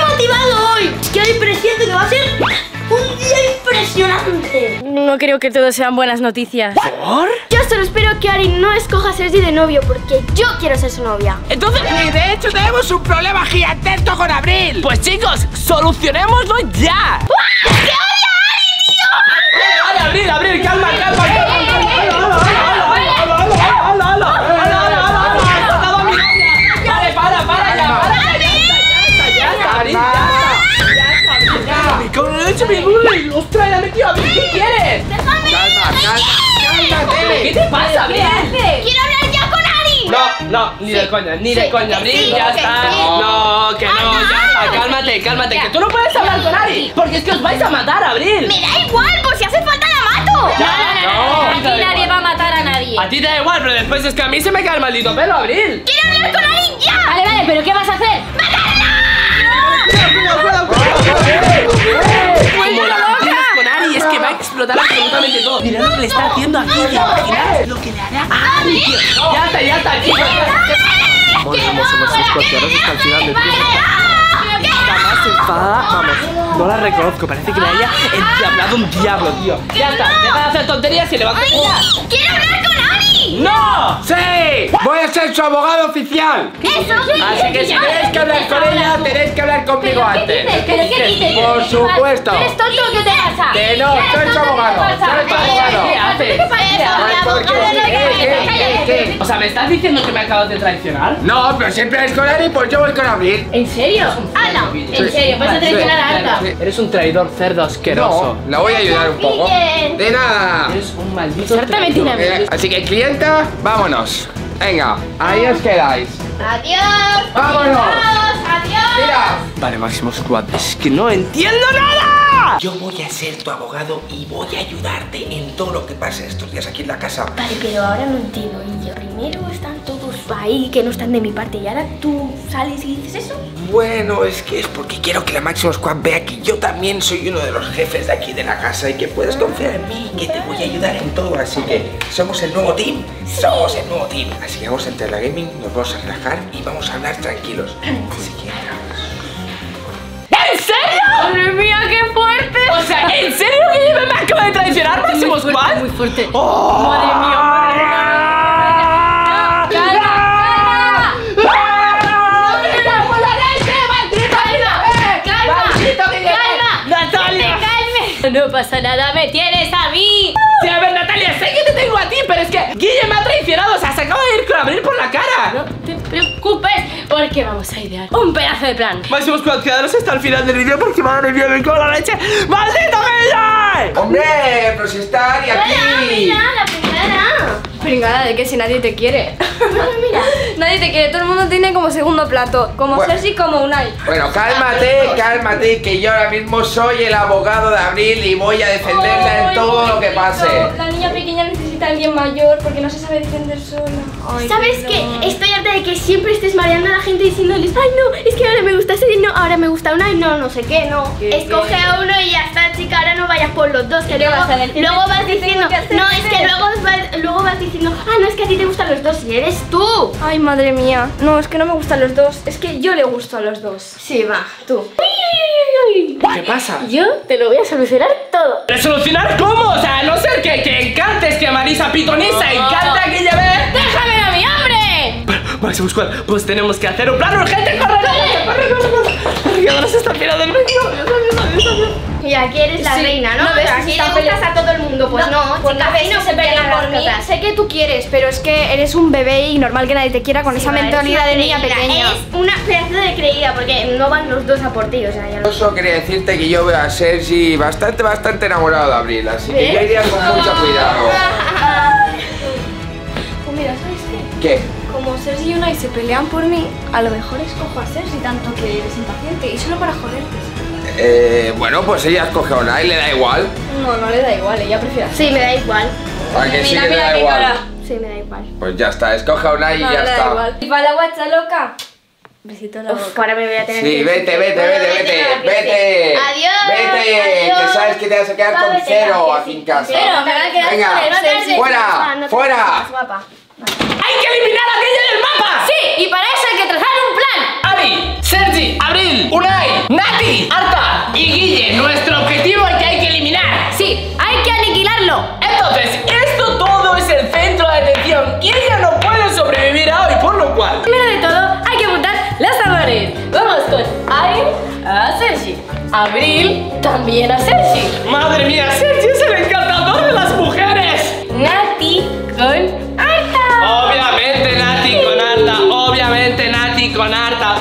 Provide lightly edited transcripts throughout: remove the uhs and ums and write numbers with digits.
motivado hoy! Es que hoy presiento que va a ser un día impresionante. No creo que todo sean buenas noticias. ¿Por? Yo solo espero que Ari no escoja a Sergi de novio, porque yo quiero ser su novia. Entonces, y de hecho tenemos un problema gigantesco con Abril. Pues chicos, solucionémoslo ya. ¡Que odia a Ari, tío! Abril, calma. ¡Ostras, la metió! ¿Qué quieres? ¡Déjame! ¡Cálmate! ¿Qué te pasa, Abril? ¡Quiero hablar ya con Ari! No, ni de coña, Abril, ya está. No, ya está, cálmate, que tú no puedes hablar con Ari, porque es que os vais a matar, Abril. Me da igual, por si hace falta la mato. No, aquí nadie va a matar a nadie. A ti te da igual, pero después es que a mí se me cae el maldito pelo, Abril. ¡Quiero hablar con Ari ya! Vale, pero ¿qué vas a hacer? Como la tienes con Ari, es que va a explotar absolutamente todo. Mira lo que le está haciendo aquí, ¿te imaginas lo que le hará a Ari, tío? Ya está, chicos. Vamos, somos escorpianos hasta el final del tiempo. Jamás se enfada, vamos, no la reconozco, parece que le haya endiablado un diablo, tío. Ya está, deja de hacer tonterías y levanta ya. ¡Quiero hablar con Ari! ¡No! ¡Sí! ¡Voy a ser su abogado oficial! ¡Eso! Así que si tenéis que hablar con ella, tenéis que hablar conmigo antes. ¿Pero qué dices? Por supuesto. ¿Eres tonto o qué te pasa? Que no, soy su abogado. Soy tu abogado. ¿Qué haces? ¿Qué? O sea, ¿me estás diciendo que me acabas de traicionar? No, pero siempre es con Ari, pues yo voy con Abril. ¿En serio? ¡Hala! ¿En serio? ¿Vas a traicionar a Arta? Eres un traidor cerdo asqueroso. No, la voy a ayudar un poco. De nada. Eres un maldito Arta me tiene a mí. Así que, clienta, vámonos. Venga, ahí os quedáis. ¡Adiós! ¡Vámonos! ¡Adiós! ¡Mira! Vale, Máximo Squad, es que no entiendo nada. Yo voy a ser tu abogado y voy a ayudarte en todo lo que pase estos días aquí en la casa. Vale, pero ahora no entiendo. Y primero están todos ahí que no están de mi parte y ahora tú sales y dices eso. Bueno, es que es porque quiero que la Máximo Squad vea que yo también soy uno de los jefes de aquí de la casa y que puedes confiar en mí y que te voy a ayudar en todo. Así que somos el nuevo team. Somos el nuevo team. Así que vamos a entrar a la gaming, nos vamos a relajar y vamos a hablar tranquilos. Así que entramos. ¿En serio? ¡Madre mía, qué fuerte! O sea, ¿en serio que me acaba de traicionar, Máximo Squad? Muy fuerte. ¡Oh! Madre mía. No pasa nada, me tienes a mí. Sí, a ver, Natalia, sé que te tengo a ti, pero es que Guille me ha traicionado. O sea, se acaba de ir con Abril por la cara. No te preocupes, porque vamos a idear un pedazo de plan. Máximo Squad, quedaros hasta el final del vídeo porque madre mía, me cago en la leche. ¡Maldito Guille! ¡Hombre! Pero si está Ari aquí. ¡Mira, la primera! Pringada de que si nadie te quiere. Mira. Nadie te quiere, todo el mundo tiene como segundo plato. Como Bueno. Sergi, como Unai. Bueno, cálmate, que yo ahora mismo soy el abogado de Abril y voy a defenderla en Ay, todo lo que pase. La niña pequeña necesita a alguien mayor porque no se sabe defender sola. Ay, ¿Sabes no. qué? Estoy harta de que siempre estés mareando a la gente diciéndoles ay no, es que ahora me gusta ese, no, ahora me gusta una y no sé qué, no. ¿Qué? Escoge a uno y ya está, chica, ahora no vayas por los dos, que ¿Qué luego, vas a decir? luego vas ¿Qué diciendo, tengo que hacer? no, es que luego vas diciendo, ah, no, es que a ti te gustan los dos y eres tú. Ay, madre mía. No, es que no me gustan los dos. Es que yo le gusto a los dos. Sí, va, tú. ¿Qué pasa? Yo te lo voy a solucionar todo. ¿Resolucionar cómo? O sea, a no ser que encantes que Marisa Pitonisa encanta que lleve. ¡Déjame a mi hombre! Máximo Squad, pues tenemos que hacer un plan urgente. ¡Corre! Que ahora se está tirando del medio. Y aquí eres la Sí, reina, ¿no? no ves, Aquí está le gustas a todo el mundo, pues no, pues chica, no ves así que no se peleen funcionan por las mí. cosas. Sé que tú quieres, pero es que eres un bebé y normal que nadie te quiera con esa Sí, mentalidad de eres niña una pequeña. creída. Es una pedazo de creída porque no van los dos a por ti, o sea, ya lo... Yo solo quería decirte que yo veo a Sergi bastante enamorado de Abril, así que yo iría con mucho cuidado. Pues mira, ¿sabes qué? ¿Qué? Como Sergi y Unai se pelean por mí, a lo mejor escojo a Sergi tanto que eres impaciente y solo para joderte. Bueno, pues ella escoge a una y le da igual. No le da igual, ella prefiere así. Sí, me da igual. ¿A que sí Mira, que le mira da qué igual? cara. Sí, me da igual. Pues ya está, escoge a una y No, ya le da está. igual. ¿Y para la guacha loca? Besito en la Uf, boca. ahora me voy a tener Sí, que... vete. Vete. Adiós. Vete, Adiós. que sabes que te vas a quedar con Vete, cero que aquí sí. en casa. Cero, me voy a quedar Venga, con cero. fuera, No te fuera. pongas guapa. ¡Hay que eliminar a Guille del mapa! Sí, y para eso hay que trazar un plan. Ari, Sergi, Abril, Unai, Ari, Arta y Guille, nuestro objetivo es que hay que eliminar. Sí, hay que aniquilarlo. Entonces, esto todo es el centro de atención y ella no puede sobrevivir a hoy, por lo cual Primero de todo, hay que apuntar los sabores. Vamos con Ari a Sergi, Abril también a Sergi, madre mía, Sergi es el encantador de las mujeres. Nati con Arta. Obviamente Nati con Arta, obviamente Nati con Arta.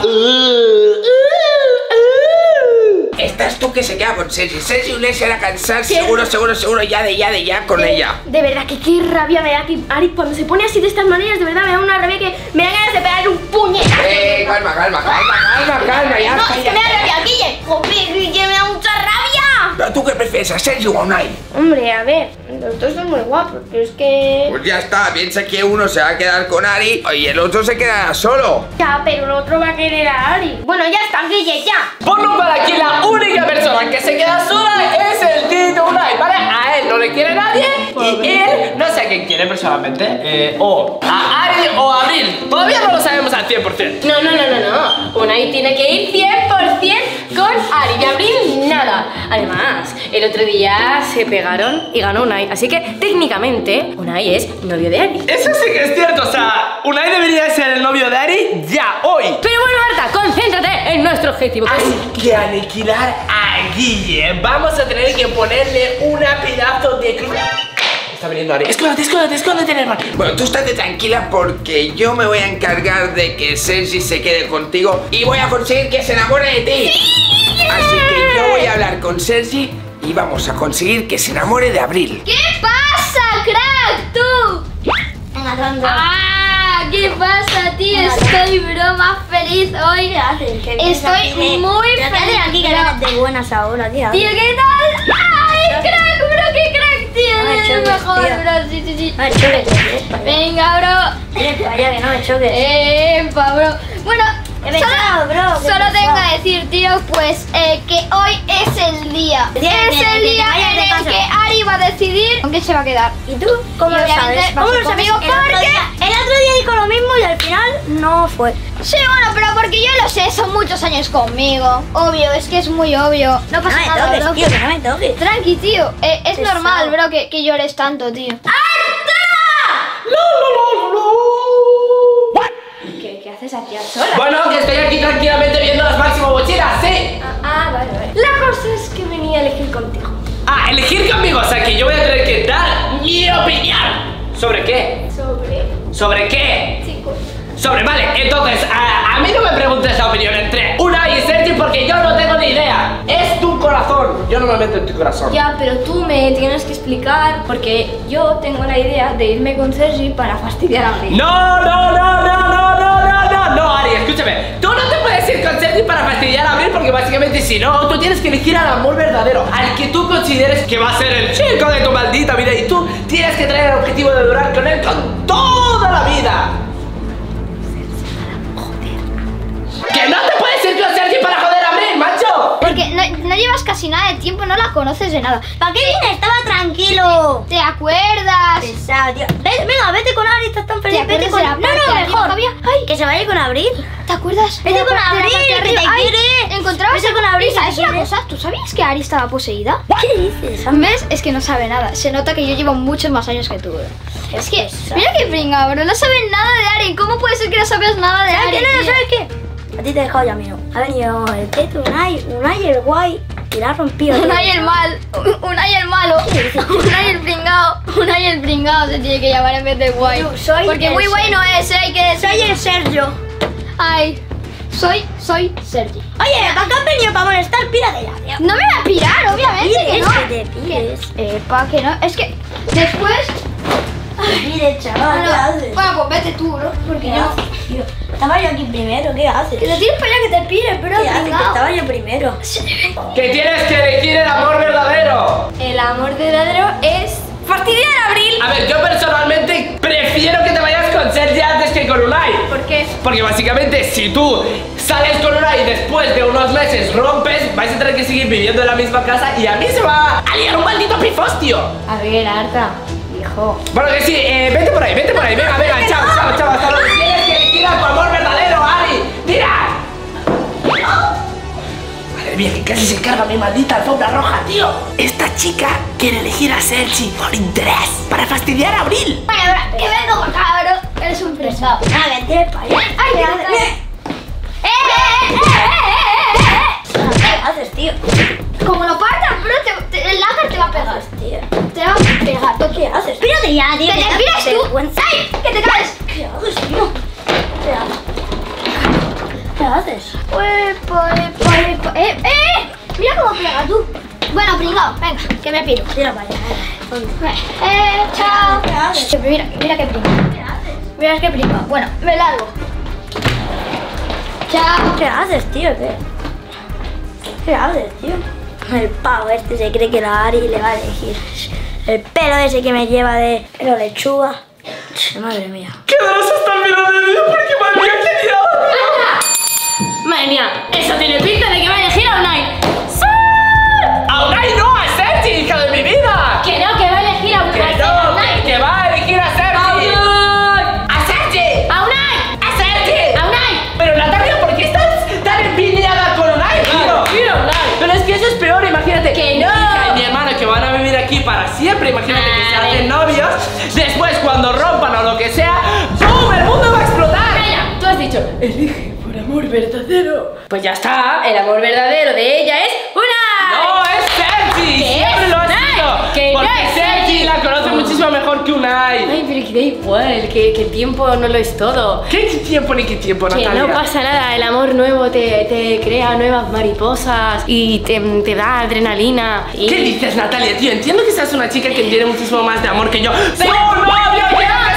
Estás tú que se queda con Sergi. Sergi Unai se hará cansar seguro ya con ella. De verdad que qué rabia me da que Ari cuando se pone así de estas maneras, de verdad me da una rabia que me da ganas de pegar un puñetazo. Calma, ya No, está, es ya que me da está. rabia, Guille. Joder, Guille, me da mucha rabia. ¿Pero tú qué prefieres, a Sergi o a Unai? Hombre, a ver, los dos son muy guapos, pero es que... Pues ya está, piensa que uno se va a quedar con Ari y el otro se quedará solo. Ya, pero el otro va a querer a Ari. Bueno, ya está, Guille, ya. Por lo cual aquí la única persona que se queda sola es el Tito Unai, ¿vale? A él no le quiere nadie y él no sé a quién quiere personalmente, o a Ari o a Abril. Todavía no lo sabemos al 100%. No. Unai tiene que ir 100% con Ari y Abril nada. Además, el otro día se pegaron y ganó Unai. Así que técnicamente Unai es novio de Ari. Eso sí que es cierto, o sea, Unai debería ser el novio de Ari ya, hoy. Pero bueno, Arta, concéntrate en nuestro objetivo. Hay que aniquilar a Guille. Vamos a tener que ponerle una pedazo de cruz. Está viniendo Ari. Escóndete en el mar. Bueno, tú estate tranquila porque yo me voy a encargar de que Sergi se quede contigo y voy a conseguir que se enamore de ti. Así que yo voy a hablar con Sergi y vamos a conseguir que se enamore de Abril. ¿Qué pasa, crack? ¡Tú! Venga, tonto. ¡Ah! ¿Qué pasa, tío? Estoy más feliz hoy. ¿Qué haces? Estoy muy ¿Pero qué haces feliz. aquí que eres de buenas ahora, tío? Tío, ¿qué tal? ¡Ay, crack, bro! ¡Qué crack, tío! No me Eres choques, mejor, tío. bro. Sí. No me choques, tío. Venga, bro. Tienes para allá, que no me choques. Bro. Bueno, He pensado, bro, que he solo tengo pensado. que decir, tío, pues que hoy es el día. El día Es que el te día vayas de en el casa. que Ari va a decidir con quién se va a quedar. ¿Y tú cómo Y lo obviamente sabes? va a ¿Cómo ser lo sabes? conmigo, porque- El otro día dijo lo mismo y al final no fue. Sí, bueno, pero porque yo lo sé, son muchos años conmigo. Obvio, es que es muy obvio. No pasa No me nada, toques, bro. tío, que no me toques. Tranqui, tío. Es Pesado. normal, bro, que llores tanto, tío. ¿Qué haces aquí a solas? Bueno, que estoy aquí tranquilamente viendo las Máximo Mochilas, sí. Vale. La cosa es que venía a elegir contigo. Ah, elegir conmigo, o sea que yo voy a tener que dar mi opinión. ¿Sobre qué? ¿Sobre qué? Chicos. Vale, entonces, a mí no me preguntes la opinión entre Unai y Sergi porque yo no tengo ni idea. Es tu corazón. Yo no me meto en tu corazón. Ya, pero tú me tienes que explicar porque yo tengo la idea de irme con Sergi para fastidiar a Abril. No, Ari, escúchame. Tú no te puedes ir con Sergi para fastidiar a Abril porque básicamente si no, tú tienes que elegir al amor verdadero, al que tú consideres que va a ser el chico de tu maldita vida y tú tienes que tener el objetivo de durar con él con toda la vida. ¡Que no te puedes ir con Sergi para joder a Abril, macho! Porque no llevas casi nada de tiempo, no la conoces de nada. ¿Para qué vienes? Estaba tranquilo. ¿Te acuerdas? Pesado, tío. Venga, vete con Ari, estás tan feliz. ¿Te Vete acuerdas con... de la No, parte mejor. arriba que Ay, que se vaya con Abril. ¿Te acuerdas? Vete con De la Abril, parte de que te arriba. Ay, quiere. ¿encontrabas Vete con Abril, ¿Y sabes que te una quiere. cosa? ¿Tú sabías que Ari estaba poseída? ¿Qué dices? ¿Ves? Es que no sabe nada. Se nota que yo llevo muchos más años que tú, bro. Es que, pesado. mira que pringa, bro. No sabes nada de Ari. ¿Cómo puede ser que no sabes nada de ¿Sabes Ari? qué? No, tío? ¿sabes qué? A ti te he dejado ya mío. Ha venido el Teto, Unai el guay y la ha rompido. Unai el mal, Unai el malo, Unai el pringao se tiene que llamar en vez de guay. Yo soy Porque el muy guay no es, hay que decir. Soy el Sergio. Ay, soy Sergi. Oye, ¿para qué has venido para molestar? Pírate ya, tío. No me voy a pirar, obviamente que no. Te pides. Pa' que no, es que después. Te pides, chaval. ¿Qué haces? Bueno, pues vete tú, bro, porque ¿Qué yo. haces, tío? Estaba yo aquí primero, ¿qué haces? Que te tires para allá que te pires, bro, ¿Qué haces? Que pringao. estaba yo primero. Que tienes que elegir el amor verdadero. El amor verdadero es fastidiar a Abril. A ver, yo personalmente prefiero que te vayas con Sergi antes que con Unai. ¿Por qué? Porque básicamente si tú sales con Unai y después de unos meses rompes, vais a tener que seguir viviendo en la misma casa y a mí se va a liar un maldito pifostio. A ver, Arta, hijo. Bueno, que sí, vete por ahí, venga, chao, hasta luego. Tienes que elegir a tu amor verdadero, Ari. ¡Mira! Vale, Madre mía, que casi se carga mi maldita alfombra roja, tío. Esta chica quiere elegir a Sergi por interés, para fastidiar a Abril. Bueno, que vengo para acá, bro. Eres un fresado. A ver, te para allá. ¡Ay, qué ¿qué haces, tío? Como lo partas, bro, el láser te va a pegar, tío. Te va a pegar. ¿Tú qué haces? Espérate ya, tío. ¡Que te piras tú! ¡Ay! ¡Que te caes! ¿Qué haces, tío? ¿Qué haces? ¿Qué haces? Mira cómo pega tú. Bueno, pringao, venga, que me piro. Tira para allá. Chao. Mira que pringa. Mira que pringa. Bueno, me largo. Chao. ¿Qué haces, tío? ¿Qué haces, tío? El pavo este se cree que la Ari le va a elegir. El pelo ese que me lleva de la lechuga. Madre mía. ¿Qué horas están mirando el vídeo? Porque madre mía, qué liado. Madre mía, eso tiene pinta de que va a elegir a Unai. ¡Sí! ¡A Unai no! ¡A Sergi, hija de mi vida! Que no, que va a elegir a Unai. ¡Que no! ¡Que va a elegir a Sergi! ¡A Sergi! ¡A Unai! ¡A Sergi! ¡A Unai! Pero Natalia, ¿por qué estás tan empeñada con Unai, tío? Pero es que eso es peor, imagínate. ¡Que no! Y mi hermano que van a vivir aquí para siempre, imagínate que se hacen novios. Después, cuando rompan o lo que sea, ¡pum! ¡El mundo va a explotar! Calla, tú has dicho, elige por amor verdadero. Pues ya está, el amor verdadero de ella es Unai. ¡No, es Sergi! ¿Qué ¡Siempre es lo ha Unai? sido! ¡Que no Porque es Sergi Sergi! la conoce muchísimo mejor que Unai. Ay, pero que da igual, que el tiempo no lo es todo. ¿Qué tiempo ni qué tiempo, Que Natalia? no pasa nada, el amor nuevo te crea nuevas mariposas y te da adrenalina. Y... ¿Qué dices, Natalia, tío? Entiendo que seas una chica que tiene muchísimo más de amor que yo. ¡Pero no, novio!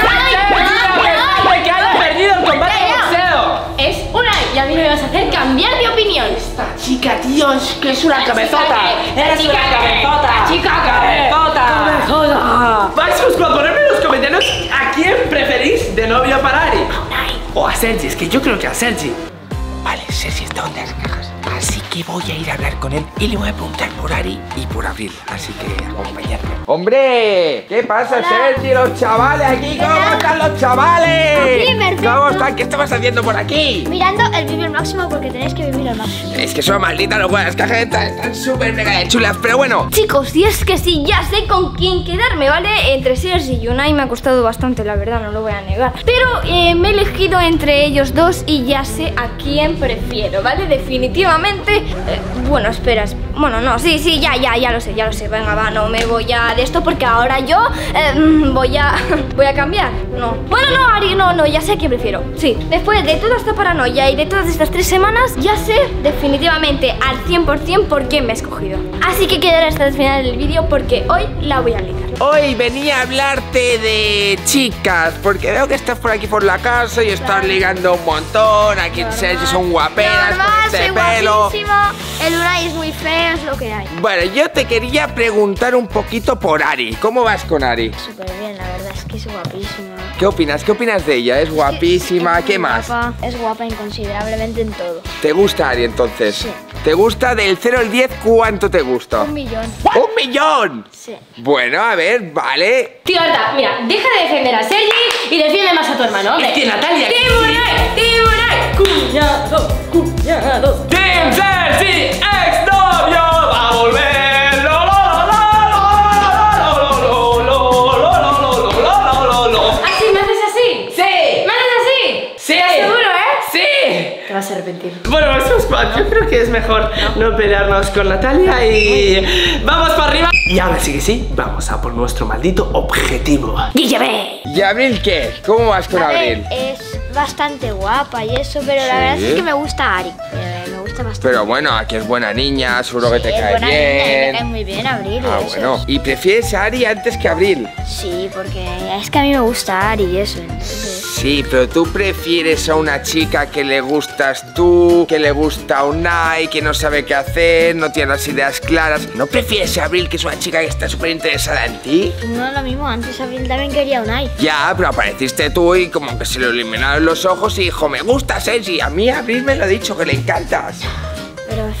¡Que haya perdido el combate de boxeo! Es Unai y a mí me vas a hacer cambiar de opinión. Esta chica, tío, es que es una cabezota. La ¡Eres chica una que- cabezota! la chica que- ¡Cabezota! Máximos, ponerme en los comentarios a quién preferís de novio para Ari. O a Sergi, es que yo creo que a Sergi. Vale, Sergi está donde las cajas. Así que voy a ir a hablar con él y le voy a preguntar por Ari y por Abril. Así que acompañadme. ¡Hombre! ¿Qué pasa, Sergi? Los chavales aquí. ¿Cómo están los chavales? Aquí, perfecto. ¿Cómo están? ¿Qué estabas haciendo por aquí? Mirando el vivir al máximo porque tenéis que vivir al máximo. Es que son malditas los buenas cajas. Están súper mega de chulas. Pero bueno, Chicos, y es que sí, ya sé con quién quedarme, ¿vale? Entre Sergi y Unai me ha costado bastante, la verdad, no lo voy a negar. Pero me he elegido entre ellos dos y ya sé a quién prefiero, ¿vale? Definitivamente. Bueno, espera. Bueno, no, sí, ya lo sé. Venga, va, no me voy a de esto porque ahora yo voy a cambiar. No. Bueno, no, Ari, no, ya sé a quién prefiero. Sí, después de toda esta paranoia y de todas estas 3 semanas, ya sé definitivamente al 100% por quién me he escogido. Así que quedaré hasta el final del vídeo porque hoy la voy a ligar. hoy venía a hablarte de chicas, porque veo que estás por aquí por la casa y estás ligando un montón. Aquí en Sergi son guaperas, Normal, con este soy pelo. guapísima. El Unai es muy feo, es lo que hay. Bueno, yo te quería preguntar un poquito por Ari. ¿Cómo vas con Ari? Súper bien, la verdad es que es guapísima. ¿Qué opinas? ¿Qué opinas de ella? Es guapísima. ¿Qué más? Es guapa inconsiderablemente en todo. ¿Te gusta Ari entonces? Sí. ¿Te gusta del 0 al 10? ¿Cuánto te gusta? 1 millón. ¡1 millón! Sí. Bueno, a ver, vale. Tío Arta, mira, deja de defender a Sergi y defiende más a tu hermano, hombre. Es que Natalia... ¡Tiburay! ¡Cuñado! ¡Team Sergi, exnovio, va a volver! ¿Así me haces así? ¡Sí! ¿Me haces así? ¡Sí! ¿Estás seguro, ¡Sí! Te vas a arrepentir. Bueno, Máximos Squad, yo creo que es mejor no pelearnos con Natalia y... ¡vamos para arriba! Y ahora sí que sí, vamos a por nuestro maldito objetivo. ¡Guille! ¿Y Abril qué? ¿Cómo vas con Abril? Es bastante guapa y eso, pero la verdad es que me gusta Ari. Me gusta bastante. Pero bueno, aquí es buena niña, seguro que te Es cae buena niña y me cae bien. muy bien Abril. Ah, y eso. bueno. ¿Y prefieres a Ari antes que a Abril? Sí, porque es que a mí me gusta Ari y eso. Entonces... Sí, pero tú prefieres a una chica que le gustas tú, que le gusta a Unai, que no sabe qué hacer, no tiene las ideas claras. ¿No prefieres a Abril, que es una chica que está súper interesada en ti? No es lo mismo, antes Abril también quería Unai. Ya, pero apareciste tú y como que se le iluminaron los ojos y dijo, me gusta Sergi. A mí Abril me lo ha dicho, que le encantas. Pero es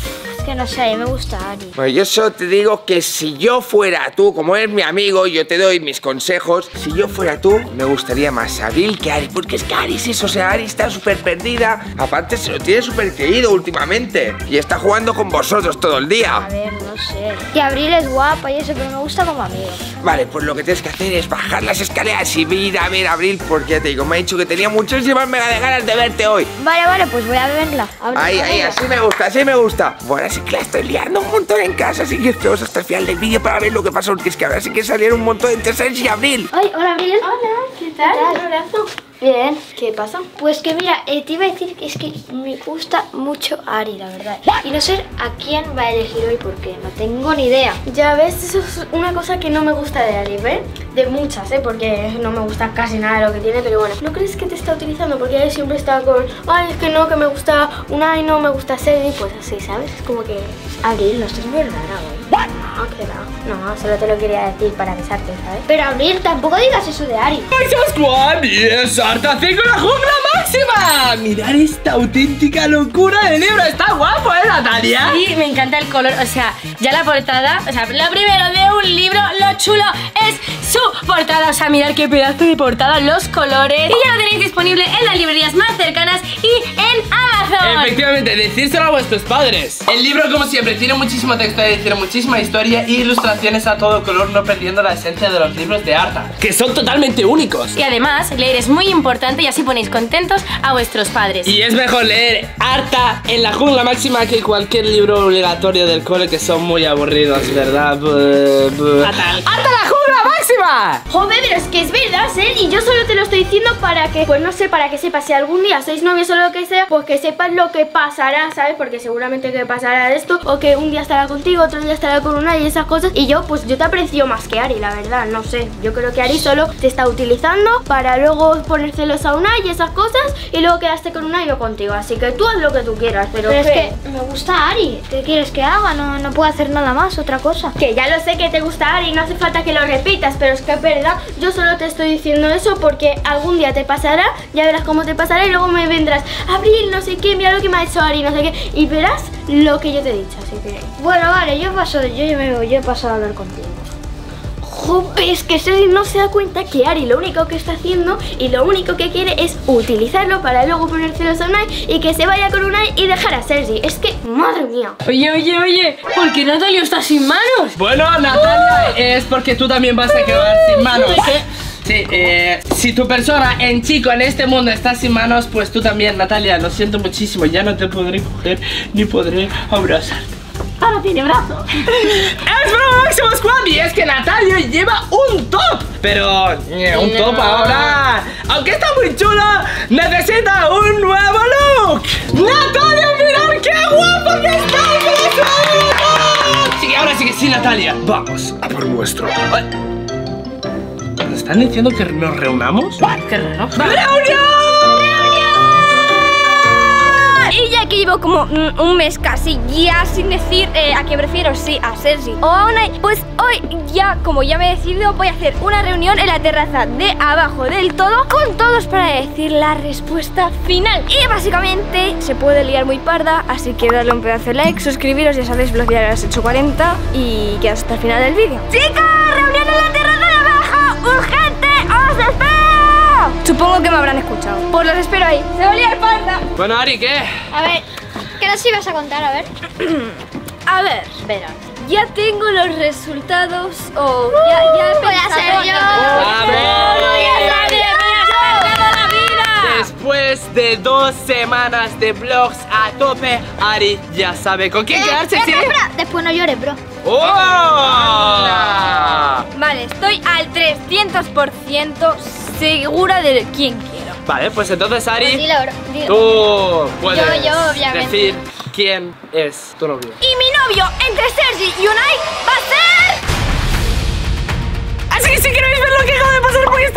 que no sé, a mí me gusta Ari. Pues yo solo te digo que si yo fuera tú, como eres mi amigo, yo te doy mis consejos. Si yo fuera tú, me gustaría más Abril que Ari, porque es que Ari es eso, o sea, Ari está súper perdida. Aparte se lo tiene súper creído últimamente y está jugando con vosotros todo el día. A ver, no sé. Y Abril es guapa y eso, pero me gusta como amigo. Vale, pues lo que tienes que hacer es bajar las escaleras y ir a ver a Abril, porque ya te digo, me ha dicho que tenía muchísimas mega de ganas de verte hoy. Vale, pues voy a verla. Ahí, así me gusta, así me gusta. Bueno, sí que la estoy liando un montón en casa, así que esperaos hasta el final del vídeo para ver lo que pasa, porque es que ahora sí que salieron un montón entre Sergi y Abril. Ay, hola Abril. Hola, ¿qué tal? Un abrazo. Bien. ¿Qué pasa? Pues que mira, te iba a decir que es que me gusta mucho Ari, la verdad. Y no sé a quién va a elegir hoy porque no tengo ni idea. Ya ves, eso es una cosa que no me gusta de Ari, ¿ves? De muchas, porque no me gusta casi nada de lo que tiene, pero bueno. ¿No crees que te está utilizando? Porque Ari siempre está con, ay, es que no, que me gusta Unai, no me gusta Sergi, pues así, ¿sabes? Es como que... Abril, no estás muy rara hoy. No, que no, solo te lo quería decir para besarte, ¿sabes? Pero Abril, tampoco digas eso de Ari. Maximum Squad y es Arta 5 la jungla máxima. Mirad esta auténtica locura de libro. Está guapo, Natalia. Sí, me encanta el color, o sea, ya la portada, o sea, lo primero de un libro, lo chulo es su portada, o sea, mirad qué pedazo de portada, los colores. Y ya lo tenéis disponible en las librerías más cercanas y en Amazon. Efectivamente, decírselo a vuestros padres. El libro, como siempre, tiene muchísimo texto, es decir, muchísima historia y ilustraciones a todo color, no perdiendo la esencia de los libros de Arta, que son totalmente únicos. Y además, leer es muy importante y así ponéis contentos a vuestros padres. Y es mejor leer Arta en la jungla máxima que cualquier libro obligatorio del cole, que son muy aburridos, ¿verdad? Fatal. ¡Arta la jungla máxima! Joder, pero es que es verdad, Ser, y yo solo te lo estoy diciendo para que, pues no sé, para que sepas, si algún día sois novios o lo que sea, pues que sepas lo que pasará, ¿sabes? Porque seguramente que pasará esto, o que un día estará contigo, otro día estará con una y esas cosas. Y yo, pues yo te aprecio más que Ari, la verdad, no sé. Yo creo que Ari solo te está utilizando para luego poner celos a una y esas cosas, y luego quedaste con una y yo contigo. Así que tú haz lo que tú quieras, pero es que me gusta Ari. ¿Qué quieres que haga? No puedo hacer nada más, otra cosa. Que ya lo sé que te gusta Ari, no hace falta que lo repitas, pero es que es verdad, yo solo te estoy diciendo eso porque algún día te pasará, ya verás cómo te pasará y luego me vendrás, Abril, no sé qué, mira lo que me ha hecho Ari, no sé qué, y verás lo que yo te he dicho, así que... Bueno, vale, yo he pasado a hablar contigo. Joder, es que Sergi no se da cuenta que Ari lo único que está haciendo y lo único que quiere es utilizarlo para luego poner celos a Unai y que se vaya con Unai y dejar a Sergi. Es que, madre mía. Oye, ¿por qué Natalia está sin manos? Bueno, Natalia, es porque tú también vas a quedar sin manos. Sí, si tu persona en chico en este mundo está sin manos, pues tú también, Natalia, lo siento muchísimo, ya no te podré coger ni podré abrazarte. Ahora tiene brazos. ¡Es broma, Maximum Squad! Y es que Natalia lleva un top. Pero un top ahora, aunque está muy chulo, necesita un nuevo look. ¡Natalia, mirad qué guapa que está! Sí, ahora sí que sí, Natalia. Vamos a por nuestro... ¿Nos están diciendo que nos reunamos? Qué raro. ¡Reunión! Y ya que llevo como un mes casi ya sin decir a quién prefiero, sí, a Sergi o a Unai, pues hoy ya, como ya me he decidido, voy a hacer una reunión en la terraza de abajo del todo con todos para decir la respuesta final. Y básicamente se puede liar muy parda, así que darle un pedazo de like, suscribiros, ya sabéis, bloquear a las 8:40 y quedaos hasta el final del vídeo. ¡Chicos! ¡Reunión en la terraza de abajo! ¡Urgente! ¡Os espero! Supongo que me habrán escuchado. Pues los espero ahí. ¡Se va a liar parda! Bueno, Ari, ¿qué? A ver, ¿qué nos ibas a contar? A ver. A ver, verás. Ya tengo los resultados. Oh, ya he voy a pensado. ser yo. A ver. la vida! Después de 2 semanas de vlogs a tope, Ari ya sabe con quién quedarse, ¿sí? Espera, después no llores, bro. ¡Oh! Vale, estoy al 300% segura de quién quiero. Vale, pues entonces, Ari, Dilo, bro. Dilo. tú puedes Yo, obviamente. decir quién es tu novio. Y mi novio entre Sergi y Unai va a ser... Así que si queréis ver lo que acaba de pasar, porque